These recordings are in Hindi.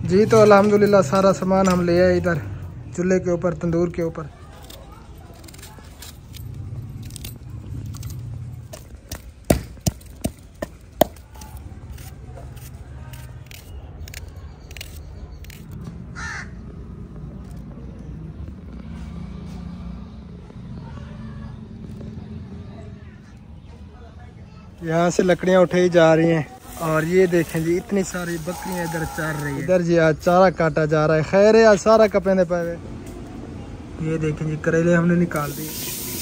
जी तो अल्हम्दुलिल्लाह सारा सामान हम ले आए इधर चूल्हे के ऊपर, तंदूर के ऊपर। यहाँ से लकड़ियाँ उठाई जा रही हैं और ये देखें जी इतनी सारी बकरियाँ इधर चर रही है। इधर जी आज चारा काटा जा रहा है। खैर है आज सारा कपेंदे पे। ये देखें जी करेले हमने निकाल दिए।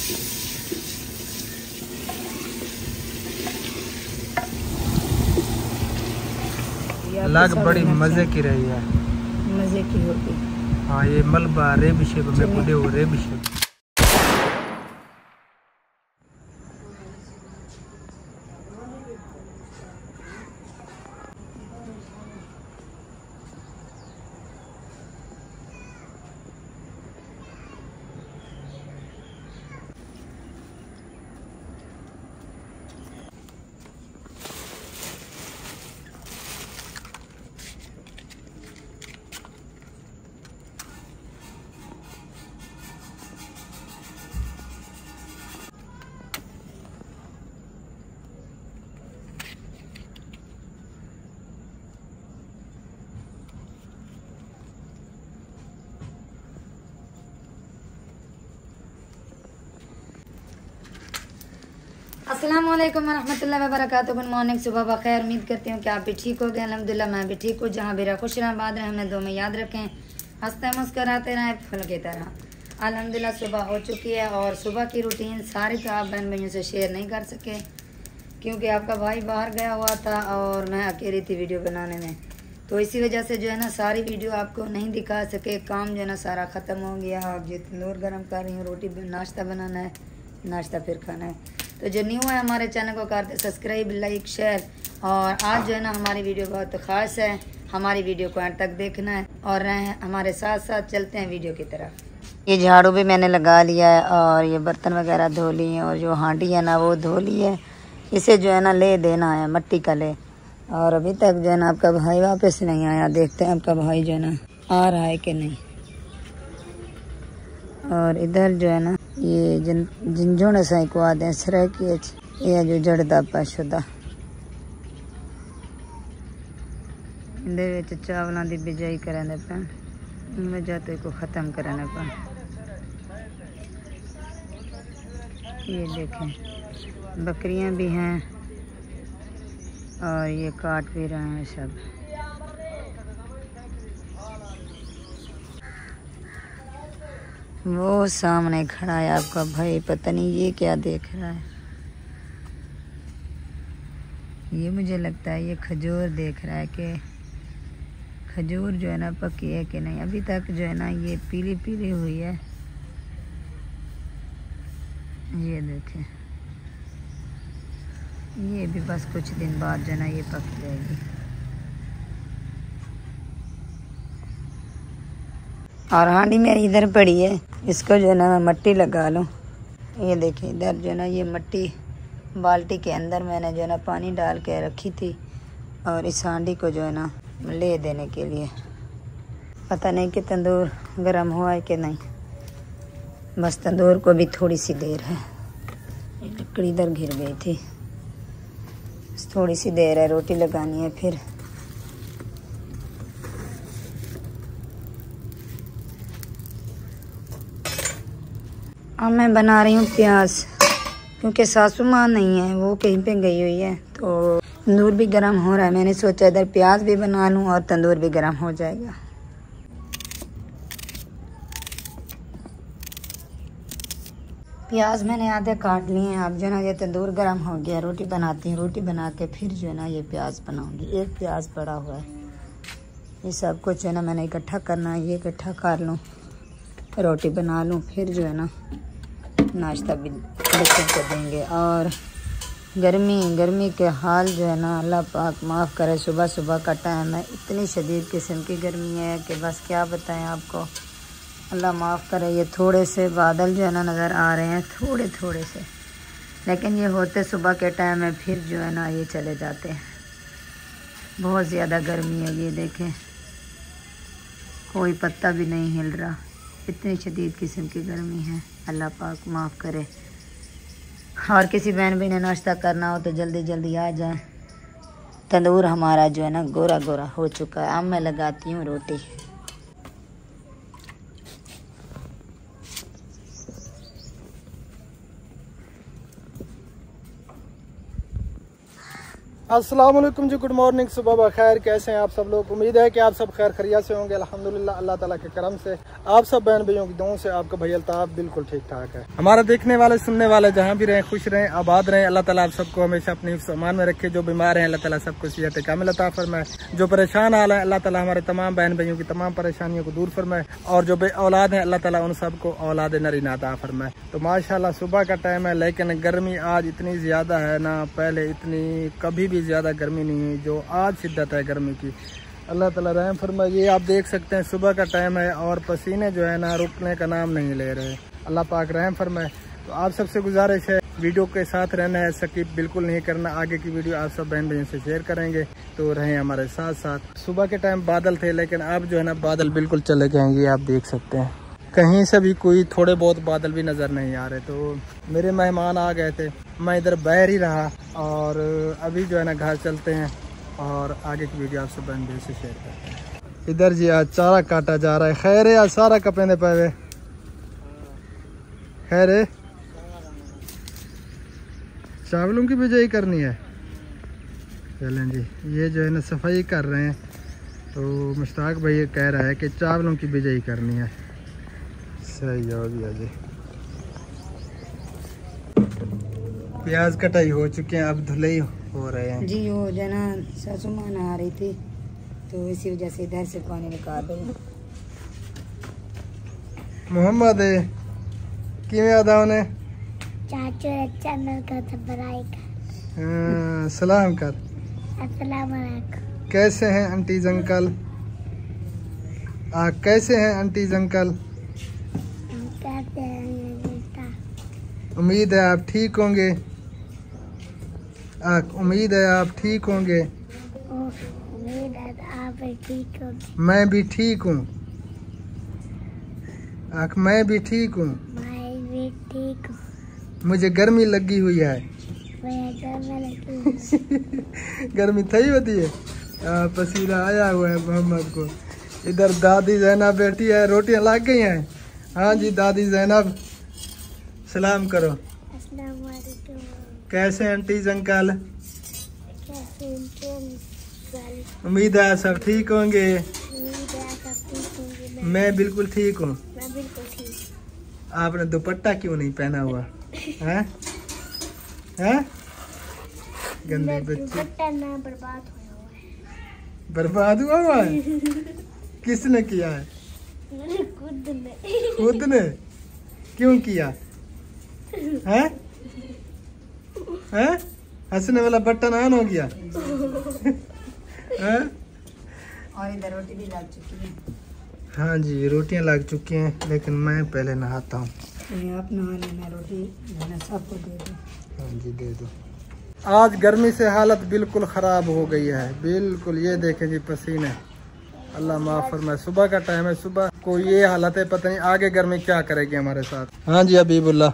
लग बड़ी मजे की रही है, मजे की होती। हाँ ये मलबा रेबिशे में बुढ़े हो रेबिशे। अस्सलामुअलैकुम वरहमतुल्लाहि वबरकातुहू। गुड मॉर्निंग, सुबह बखैर। उम्मीद करती हूँ कि आप भी ठीक हो गए। अल्हम्दुलिल्लाह मैं भी ठीक हूँ। जहाँ भी रहा खुश रहें, आबाद रहें, हमें दो में याद रखें, हंसते मुस्कराते रहें फूल की तरह। अल्हम्दुलिल्लाह सुबह हो चुकी है और सुबह की रूटीन सारी तो आप बहन भाइयों से शेयर नहीं कर सके क्योंकि आपका भाई बाहर गया हुआ था और मैं अकेली थी वीडियो बनाने में, तो इसी वजह से जो है ना सारी वीडियो आपको नहीं दिखा सके। काम जो है ना सारा ख़त्म हो गया। अब जो तंदूर गर्म कर रही हूँ, रोटी नाश्ता बनाना है, नाश्ता फिर खाना है। तो जो न्यू है हमारे चैनल को करते सब्सक्राइब, लाइक, शेयर। और आज जो है ना हमारी वीडियो बहुत ख़ास है। हमारी वीडियो को अंत तक देखना है और रहें हमारे साथ साथ। चलते हैं वीडियो की तरफ। ये झाड़ू भी मैंने लगा लिया है और ये बर्तन वगैरह धो लिए हैं और जो हांडी है ना वो धो ली है। इसे जो है ना ले देना है, मट्टी का ले। और अभी तक जो है ना आपका भाई वापस नहीं आया। देखते हैं आपका भाई जो है ना आ रहा है कि नहीं। और इधर जो है ना ये जिंजोने साई को आते सरक ये जो जड़दा पाशुदा इहदे विच चावलों की बिजाई करने पे वजह तो को ख़त्म करने पे। ये देखें बकरियां भी हैं और ये काट भी रहे हैं सब। वो सामने खड़ा है आपका भाई, पता नहीं ये क्या देख रहा है। ये मुझे लगता है ये खजूर देख रहा है कि खजूर जो है ना पकी है कि नहीं। अभी तक जो है ना ये पीली पीली हुई है। ये देखें ये भी बस कुछ दिन बाद जो है ना ये पक जाएगी। और हांडी मेरी इधर पड़ी है, इसको जो है ना मैं मट्टी लगा लूँ। ये देखिए इधर जो है ना ये मट्टी बाल्टी के अंदर मैंने जो है ना पानी डाल के रखी थी और इस हांडी को जो है ना ले देने के लिए। पता नहीं कि तंदूर गर्म हुआ है कि नहीं। बस तंदूर को भी थोड़ी सी देर है। लकड़ी इधर घिर गई थी, थोड़ी सी देर है, रोटी लगानी है फिर। अब मैं बना रही हूँ प्याज क्योंकि सासू माँ नहीं है, वो कहीं पे गई हुई है। तो तंदूर भी गर्म हो रहा है, मैंने सोचा इधर प्याज भी बना लूँ और तंदूर भी गर्म हो जाएगा। प्याज मैंने आधे काट लिए हैं। अब जो है ना ये तंदूर गर्म हो गया, रोटी बनाती हूँ। रोटी बना के फिर जो है ना ये प्याज बनाऊँगी। एक प्याज पड़ा हुआ है, ये सब कुछ जो है ना मैंने इकट्ठा करना है। ये इकट्ठा कर लूँ, रोटी बना लूँ, फिर जो है ना नाश्ता भी बच्चों को देंगे। और गर्मी के हाल जो है ना अल्लाह पाक माफ़ करे। सुबह सुबह का टाइम है, इतनी शदीद किस्म की गर्मी है कि बस क्या बताएं आपको। अल्लाह माफ़ करे। ये थोड़े से बादल जो है ना नज़र आ रहे हैं, थोड़े थोड़े से, लेकिन ये होते सुबह के टाइम में फिर जो है ना ये चले जाते हैं। बहुत ज़्यादा गर्मी है। ये देखें कोई पत्ता भी नहीं हिल रहा। इतनी शदीद किस्म की गर्मी है, अल्लाह पाक माफ़ करे। और किसी बहन भी ने नाश्ता करना हो तो जल्दी जल्दी आ जाए। तंदूर हमारा जो है ना गोरा गोरा हो चुका है। अब मैं लगाती हूँ रोटी। अस्सलाम वालेकुम जी, गुड मॉर्निंग, सुबह बखैर। कैसे हैं आप सब लोग? उम्मीद है कि आप सब खैर खैरियत से होंगे। अल्हम्दुलिल्लाह, अल्लाह ताला के करम से आप सब बहन भाइयों की दुआओं से आपका भाई अल्ताफ बिल्कुल ठीक ठाक है। हमारा देखने वाले सुनने वाले जहाँ भी रहें, खुश रहें, आबाद रहें। अल्लाह ताला आप सबको हमेशा अपने हिफ्ज़-ओ-अमान में रखे। जो बीमार हैं अल्लाह ताला सबको सेहत कामिल अता फरमाए। जो परेशान हाल है अल्लाह ताला हमारे तमाम बहन भाइयों की तमाम परेशानियों को दूर फरमाए। और जो बे औलाद हैं अल्लाह ताला उन सबको औलाद नरीना अता फरमाए। तो माशाल्लाह सुबह का टाइम है, लेकिन गर्मी आज इतनी ज़्यादा है ना, पहले इतनी कभी भी ज़्यादा गर्मी नहीं है जो आज शिद्दत है गर्मी की। अल्लाह ताला रहम फरमाए। ये आप देख सकते हैं सुबह का टाइम है और पसीने जो है ना रुकने का नाम नहीं ले रहे। अल्लाह पाक रहम फरमाए। तो आप सबसे गुजारिश है वीडियो के साथ रहना है, स्किप बिल्कुल नहीं करना। आगे की वीडियो आप सब बहन भाइयों से शेयर करेंगे, तो रहें हमारे साथ साथ। सुबह के टाइम बादल थे, लेकिन अब जो है ना बादल बिल्कुल चले गए। ये आप देख सकते हैं, कहीं से भी कोई थोड़े बहुत बादल भी नज़र नहीं आ रहे। तो मेरे मेहमान आ गए थे, मैं इधर बाहर ही रहा और अभी जो है ना घर चलते हैं और आगे की वीडियो आप सब बहन भाई से शेयर करते हैं। इधर जी आज चारा काटा जा रहा है। खैर है आज सारा कपेंदे पे खैर है, चावलों की बिजाई करनी है। चलें जी, ये जो है ना सफाई कर रहे हैं। तो मुश्ताक भाई कह रहा है कि चावलों की बिजाई करनी है। सही हो गया जी। प्याज कटाई हो चुके हैं, अब धुलाई हो रहे हैं जी। वो जो ना सासू माँ आ रही थी तो इसी वजह से इधर से पानी निकाल रही हूँ। मोहम्मद किवें आदा उन्हें चाचू चैनल का सब्सक्राइब कर। सलाम कर। अस्सलाम वालेकुम। कैसे हैं आंटी अंकल? कैसे हैं आंटी अंकल? कहते हैं बेटा। उम्मीद है आप ठीक होंगे। उम्मीद है आप ठीक होंगे। उम्मीद है आप ठीक होंगे। मैं भी ठीक हूँ। मैं भी ठीक हूँ। मैं भी ठीक हूँ। मुझे गर्मी लगी हुई है। गर्मी थी होती है। पसीना आया हुआ है मोहम्मद को। इधर दादी जैनब बैठी है, रोटियां लग गई हैं। हाँ जी दादी जैनब, सलाम करो। अस्सलाम वालेकुम। कैसे आंटी अंकल? कैसे अंकल? उम्मीद है सब ठीक होंगे। उम्मीद है सब ठीक होंगे। मैं बिल्कुल ठीक हूँ। मैं बिल्कुल ठीक। आपने दुपट्टा क्यों नहीं पहना हुआ है? हैं? गंदे बच्चे। दुपट्टा ना बर्बाद हुआ है। बर्बाद हुआ है? किसने किया है? खुद ने। खुद ने? क्यों किया है? हैं? हंसने वाला बटन ऑन हो गया हैं? और इधर रोटी भी लग चुकी है। हाँ जी रोटियां लग चुकी हैं, लेकिन मैं पहले नहाता हूँ। आप नहाने में रोटी सबको दे दो। हाँ जी दे दो। आज गर्मी से हालत बिल्कुल ख़राब हो गई है, बिल्कुल। ये देखें जी पसीने, अल्लाह माफ़ फरमाए। सुबह का टाइम है, सुबह को ये हालत है, पता नहीं आगे गर्मी क्या करेगी हमारे साथ। हाँ जी हबीबुल्लाह।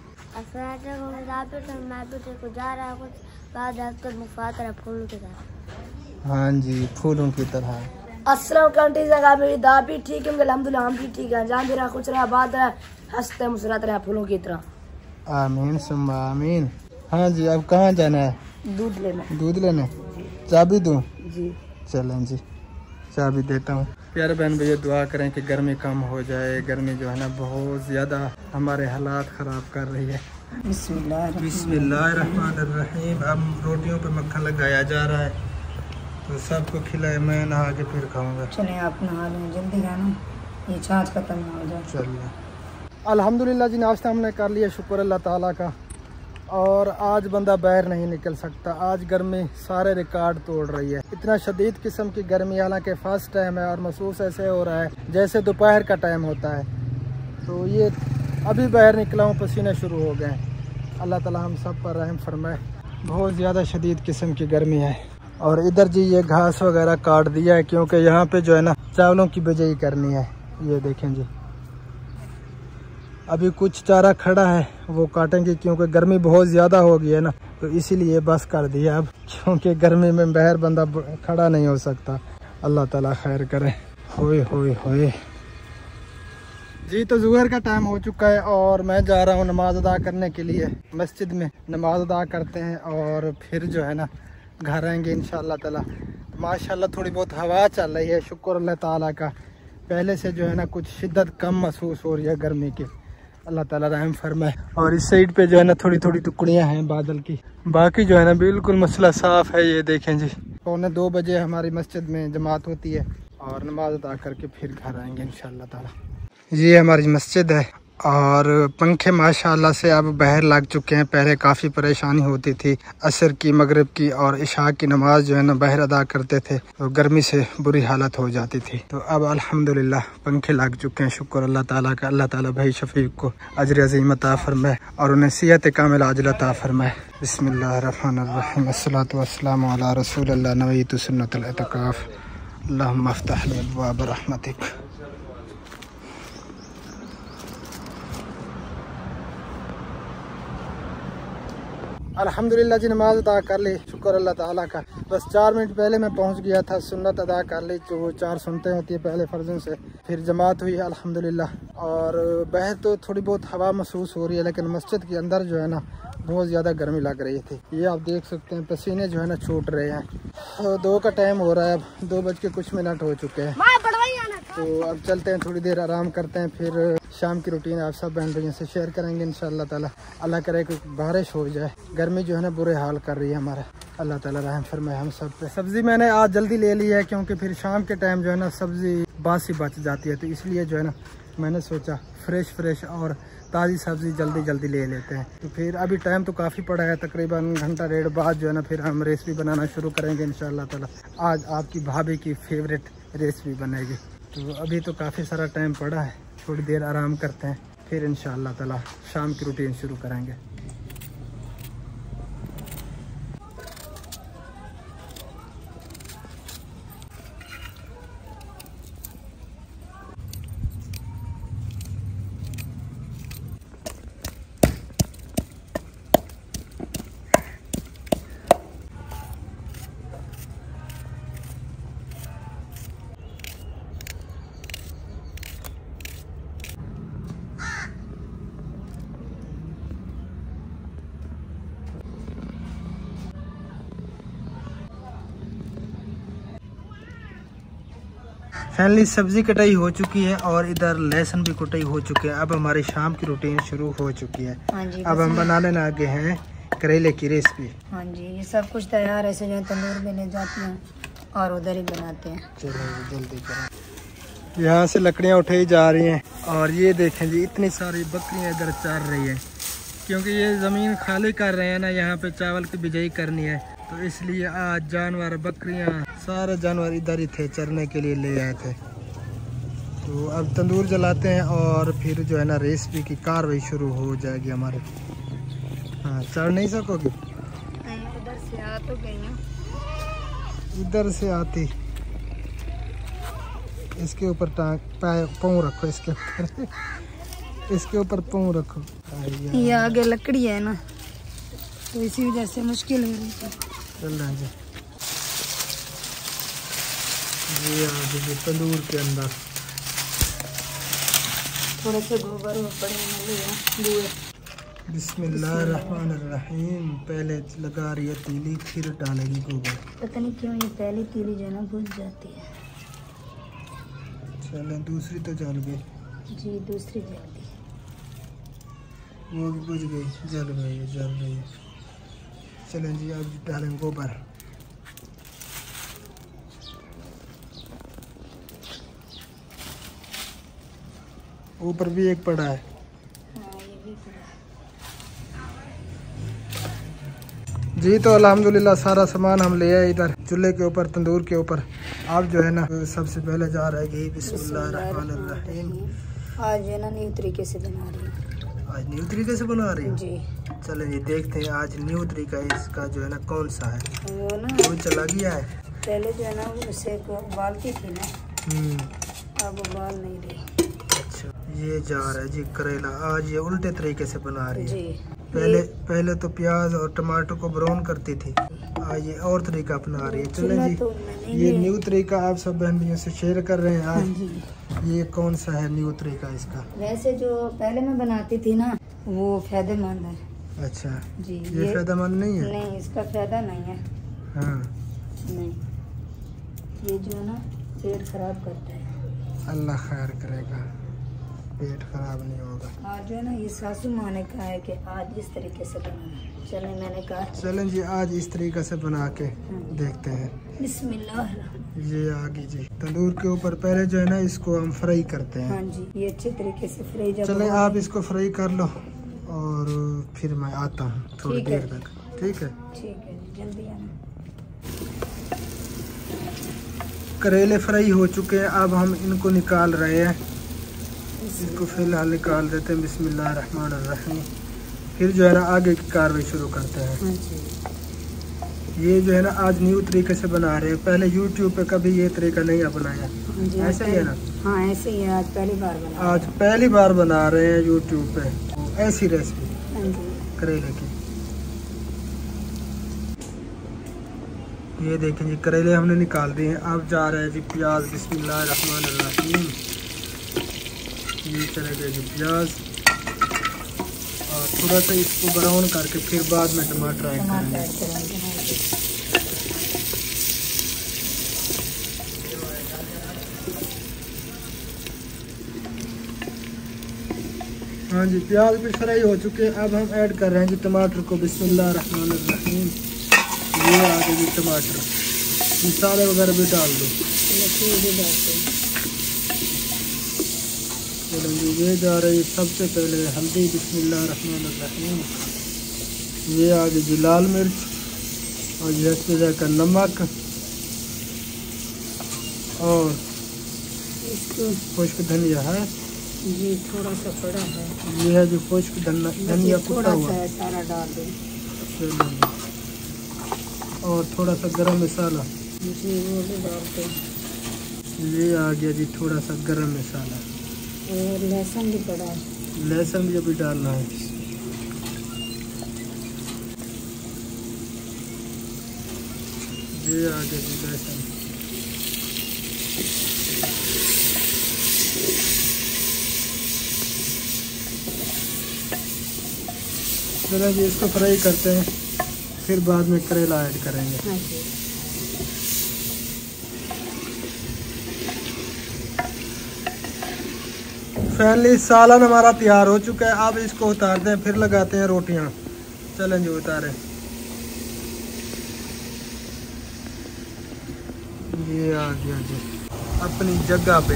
हाँ जी फूलों की तरह। अस्सलाम भी ठीक है, अल्हम्दुलिल्लाह हम भी ठीक है। जहाँ भी रहा कुछ रहा बात रहा, हंसते मुस्कुराते रहा फूलों की तरह। आमीन सुम्मा आमीन। हाँ जी अब कहाँ जाना है? दूध लेना। दूध लेने? चाबी दूँ? जी चलें जी, चाबी देता हूँ। प्यारे बहन भैया दुआ करें कि गर्मी कम हो जाए। गर्मी जो है ना बहुत ज़्यादा हमारे हालात ख़राब कर रही है। बिस्मिल्लाहिर्रहमानिर्रहीम। अब रोटियों पे मक्खन लगाया जा रहा है, तो सबको खिलाए, मैं नहा के फिर खाऊंगा। चलें आप नहा लें, जल्दी खाना, ये छाछ खत्म ना हो जाए। चलिए अल्हम्दुलिल्लाह जी, नाश्ता हमने कर लिया, शुक्र अल्लाह ताला का। और आज बंदा बाहर नहीं निकल सकता। आज गर्मी सारे रिकॉर्ड तोड़ रही है, इतना शदीद किस्म की गर्मी। हालांकि फर्स्ट टाइम है और महसूस ऐसे हो रहा है जैसे दोपहर का टाइम होता है। तो ये अभी बाहर निकला हूँ, पसीने शुरू हो गए। अल्लाह ताला हम सब पर रहम फरमाए। बहुत ज़्यादा शदीद किस्म की गर्मी है। और इधर जी ये घास वगैरह काट दिया है, क्योंकि यहाँ पे जो है ना चावलों की बिजाई करनी है। ये देखें जी, अभी कुछ चारा खड़ा है वो काटेंगे, क्योंकि गर्मी बहुत ज़्यादा हो गई है ना, तो इसीलिए बस कर दिया अब, क्योंकि गर्मी में बाहर बंदा खड़ा नहीं हो सकता। अल्लाह ताला खैर करे। होए होए होए जी, तो ज़ुहर का टाइम हो चुका है और मैं जा रहा हूँ नमाज अदा करने के लिए। मस्जिद में नमाज अदा करते हैं और फिर जो है ना घर आएंगे इंशाअल्लाह ताला। माशाल्लाह थोड़ी बहुत हवा चल रही है, शुक्र अल्लाह ताला का। पहले से जो है ना कुछ शिद्दत कम महसूस हो रही है गर्मी की। अल्लाह ताला रहम फरमाए। और इस साइड पे जो है ना थोड़ी थोड़ी टुकड़ियाँ हैं बादल की, बाकी जो है ना बिल्कुल मसला साफ़ है। ये देखें जी, 1:45 बजे हमारी मस्जिद में जमात होती है और नमाज अदा करके फिर घर आएंगे इंशाअल्लाह ताला। ये हमारी मस्जिद है और पंखे माशाल्लाह से अब बाहर लग चुके हैं। पहले काफ़ी परेशानी होती थी, असर की, मगरिब की और इशा की नमाज जो है ना बाहर अदा करते थे तो गर्मी से बुरी हालत हो जाती थी। तो अब अल्हम्दुलिल्लाह पंखे लग चुके हैं, शुक्र अल्लाह ताला का। अल्लाह ताला भाई शफीक को अजर अज़ीम अता फरमाए और उन्हें सेहत कामिल आजिल अता फरमाए। बिस्मिल्लाहिर्रहमानिर्रहीम, अस्सलातु वस्सलामु अला रसूलिल्लाह, नवैतु सुन्नतल इतिकाफ, अल्लाहुम्मा अफ्तह ली अब्वाब रहमतिक। अल्हम्दुलिल्लाह जी, नमाज अदा कर ली, शुक्र अल्लाह ताला का। बस 4 मिनट पहले मैं पहुंच गया था, सुन्नत अदा कर ली, जो 4 सुन्नतें होती है पहले फ़र्ज़ों से। फिर जमात हुई अल्हम्दुलिल्लाह। और बाहर तो थोड़ी बहुत हवा महसूस हो रही है, लेकिन मस्जिद के अंदर जो है ना बहुत ज़्यादा गर्मी लग रही थी। ये आप देख सकते हैं, पसीने जो है ना छूट रहे हैं। 2 का टाइम हो रहा है, अब 2 बज के कुछ मिनट हो चुके हैं। तो अब चलते हैं, थोड़ी देर आराम करते हैं, फिर शाम की रूटीन आप सब बहन भाइयों से शेयर करेंगे इंशाअल्लाह ताला। अल्लाह करे कि बारिश हो जाए, गर्मी जो है ना बुरे हाल कर रही है हमारा। अल्लाह ताला रहम फरमाए हम सब पे। सब्ज़ी मैंने आज जल्दी ले ली है, क्योंकि फिर शाम के टाइम जो है ना सब्ज़ी बासी बच जाती है, तो इसलिए जो है ना मैंने सोचा फ्रेश और ताज़ी सब्ज़ी जल्दी ले लेते हैं। तो फिर अभी टाइम तो काफ़ी पड़ा है, तकरीबन घंटा 1.5 बाद जो है ना फिर हम रेसिपी बनाना शुरू करेंगे इंशाअल्लाह ताला। आज आपकी भाभी की फेवरेट रेसिपी बनेगी। तो अभी तो काफ़ी सारा टाइम पड़ा है, थोड़ी देर आराम करते हैं, फिर इंशाअल्लाह ताला शाम की रूटीन शुरू करेंगे। फाइनली सब्जी कटाई हो चुकी है और इधर लहसुन भी कटाई हो चुके हैं। अब हमारी शाम की रूटीन शुरू हो चुकी है। हाँ जी, अब हम बनाने लगे हैं करेले की रेसिपी। हाँ जी, ये सब कुछ तैयार है, जो तंदूर में ले जाते हैं और उधर ही बनाते हैं। चलो जल्दी करें। यहाँ से लकड़ियाँ उठाई जा रही हैं और ये देखें जी, इतनी सारी बकरियाँ इधर चर रही हैं, क्योंकि ये ज़मीन खाली कर रहे हैं ना, यहाँ पे चावल की बिजाई करनी है, तो इसलिए आज जानवर, बकरियाँ, सारे जानवर इधर ही थे, चरने के लिए ले आए थे। तो अब तंदूर जलाते हैं और फिर जो है ना रेसिपी की कार्रवाई शुरू हो जाएगी हमारे। हाँ, चढ़ नहीं सकोगे? उधर से आ तो गई हूँ, इधर से आती, इसके ऊपर पाँव रखो, इसके ऊपर इसके ऊपर पाँव रखो। ये आगे लकड़ी है ना, तो इसी वजह से मुश्किल हो रही है। चल रहे हैं जी तंदूर के अंदर थोड़े से गोबर पड़े। बिस्मिल्लाहिर्रहमानिर्रहीम। पहले लगा रही है तीली, फिर डालेगी गोबर। पता नहीं क्यों ये पहली तीली जो है ना बुझ जाती है। चले, दूसरी तो जल गई जी, दूसरी जल गई, वो भी बुझ गई, जल रही है। चलें जी, अब डालें गोबर। ऊपर भी एक पड़ा है। हाँ, ये भी पड़ा है। जी, तो अल्हम्दुलिल्लाह सारा सामान हम ले आए इधर चूल्हे के ऊपर, तंदूर के ऊपर। अब जो है ना सबसे पहले जा रहा है घी। बिस्मिल्लाहिर्रहमानिर्रहीम। आज है ना न्यू तरीके से बना रही हूँ। आज न्यू तरीके से बना रही हूँ जी। चलें जी, देखते हैं आज न्यू तरीका इसका जो है ना कौन सा है। वो ना वो चला गया है। पहले जो है ना वो उसे को उबालती थी ना, अब उबाल नहीं रही। अच्छा, ये जा रहा है जी करेला। आज ये उल्टे तरीके से बना रही है जी। पहले तो प्याज और टमाटर को ब्राउन करती थी, आज ये और तरीका अपना रही है। चलें जी, तो ये न्यू तरीका आप सब बहन भैया से शेयर कर रहे हैं आज। हाँ ये कौन सा है न्यू तरीका इसका? वैसे जो पहले मैं बनाती थी ना वो फायदेमंद है। अच्छा जी, ये फायदेमंद नहीं है? नहीं, इसका फायदा नहीं है। हाँ नहीं, ये जो है ना पेट खराब करता है। अल्लाह खैर करेगा, पेट खराब नहीं होगा। आज जो है ना ये सासू माँ ने कहा है कि आज इस तरीके से बनाना। चलें, मैंने कहा चलें जी आज इस तरीके से बना के देखते हैं। बिस्मिल्लाह। ये आ गई जी तंदूर के ऊपर। पहले जो है ना इसको हम फ्राई करते हैं। हाँ जी, ये अच्छे तरीके से फ्राई। चलें आप इसको फ्राई कर लो और फिर मैं आता हूँ थोड़ी देर तक। ठीक है? ठीक है, जल्दी आना। करेले फ्राई हो चुके हैं, अब हम इनको निकाल रहे हैं। इसको फिलहाल निकाल देते हैं। बिस्मिल्लाह रहमान रहीम। फिर जो है ना आगे की कार्रवाई शुरू करते हैं। हाँ जी। ये जो है ना आज न्यू तरीके से बना रहे हैं, पहले यूट्यूब पे कभी ये तरीका नहीं अपनाया। हाँ जी, ऐसा ही है ना? हाँ ऐसे ही है, आज पहली बार बना। आज पहली बार बना रहे हैं यूट्यूब पे ऐसी रेसिपी हाँ जी। करेले की। ये देखें जी करेले हमने निकाल दिए हैं। अब जा रहे हैं जी प्याज। बिस्मिल्लाह रहमान रहीम। ये चले गए जी प्याज और थोड़ा सा इसको ब्राउन करके फिर बाद में टमाटर ऐड करेंगे। हाँ जी, प्याज भी फ्राई हो चुके हैं। अब हम ऐड कर रहे हैं जी टमाटर को। बिस्मिल्लाह रहमान रहीम। ये आ गए जी टमाटर, मसाले वगैरह भी डाल दो। ये जा रही है सबसे पहले हल्दी। बिस्मिल्लाह रहमान रहीम। ये आ गई जी लाल मिर्च और ये इसमें का नमक और खुश्क धनिया है जी, थोड़ा सा पड़ा है। ये है जो खुश्क धनिया कुटा हुआ है, सारा डाल दो। और थोड़ा सा गरम मसाला जी, वो भी डालते हैं। ये आ गया जी थोड़ा सा गरम मसाला और लहसुन भी पड़ा है। लहसुन भी अभी डालना है। ये आ गया जी लहसुन। चलो जी इसको फ्राई करते हैं, फिर बाद में करेला ऐड करेंगे। हाँ जी। फाइनली सालन हमारा तैयार हो चुका है। अब इसको उतारते हैं, फिर लगाते हैं रोटियां। चलें जी उतारें। ये आ गया जी अपनी जगह पे।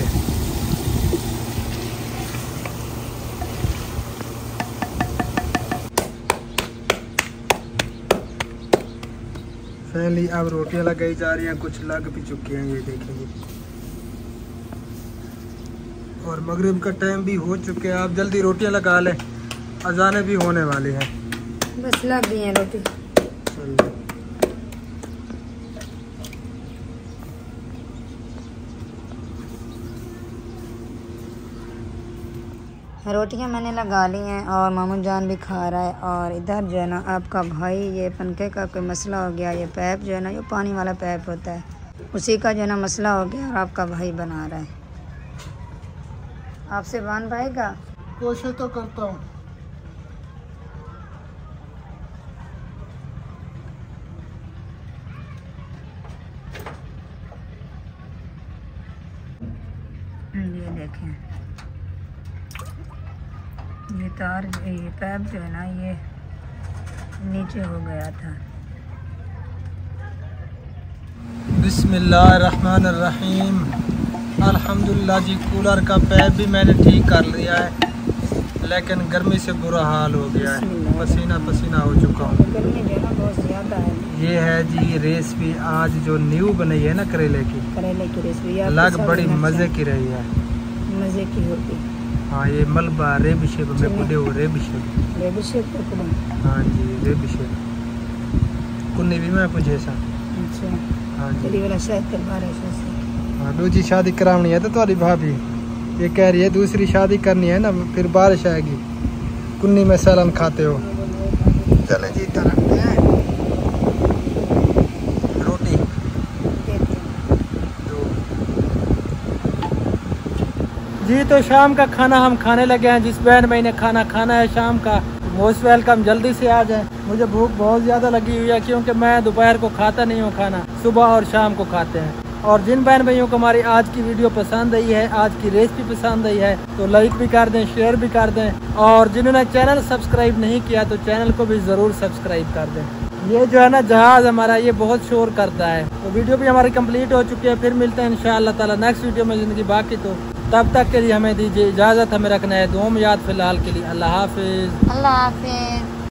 फाइनली अब रोटियां लगाई जा रही हैं, कुछ लग भी चुकी हैं। ये देखेंगे और मगरिब का टाइम भी हो चुके हैं। आप जल्दी रोटियां लगा लें, अजाने भी होने वाली हैं। बस लग गई है रोटी। रोटियां मैंने लगा ली हैं और मामू जान भी खा रहा है। और इधर जो है ना आपका भाई, ये पनके का कोई मसला हो गया। ये पैप जो है ना, ये पानी वाला पैप होता है, उसी का जो है ना मसला हो गया और आपका भाई बना रहा है। आपसे बन पाएगा? कोशिश तो करता हूँ। ये देखें, ये तार, ये पैप जो है ना ये नीचे हो गया था। बिस्मिल्लाहिर्रहमानिर्रहीम। अल्हम्दुलिल्लाह जी कूलर का पैप भी मैंने ठीक कर लिया है, लेकिन गर्मी से बुरा हाल हो गया है, पसीना पसीना हो चुका हूँ। गर्मी जो है ना बहुत ज़्यादा है। ये है जी रेसिपी आज जो न्यू बनी है ना करेले की रेसिपी अलग बड़ी मज़े की रही है। मज़े की होती। हाँ ये मलबा रेबिशेब में बुढ़े हो रेबिशेब हाँ जी रेबिशेब कुन्नी भी मैं पूछे सा। अच्छा हाँ जी चलिए वाला शायद करवा रहे हैं। दूसरी शादी करानी है तो तुम्हारी भाभी ये कह रही है दूसरी शादी करनी है ना, फिर बारिश आएगी, कुन्नी में सलन खाते हो। चले जी रखते हैं रोटी जी। तो शाम का खाना हम खाने लगे हैं। जिस बहन भाई ने खाना खाना है शाम का, मोस्ट वेलकम, जल्दी से आ जाए। मुझे भूख बहुत ज़्यादा लगी हुई है क्योंकि मैं दोपहर को खाता नहीं हूँ खाना, सुबह और शाम को खाते हैं। और जिन बहन भाइयों को हमारी आज की वीडियो पसंद आई है, आज की रेसिपी पसंद आई है, तो लाइक भी कर दें, शेयर भी कर दें। और जिन्होंने चैनल सब्सक्राइब नहीं किया तो चैनल को भी ज़रूर सब्सक्राइब कर दें। ये जो है ना जहाज़ हमारा, ये बहुत शोर करता है। तो वीडियो भी हमारी कंप्लीट हो चुकी है। फिर मिलते हैं इंशाअल्लाह ताला नेक्स्ट वीडियो में ज़िंदगी बाकी। तो तब तक के लिए हमें दीजिए इजाज़त। हमें रखना है दुआ में याद। फिलहाल के लिए अल्लाह हाफिज़। अल्लाह हाफिज़।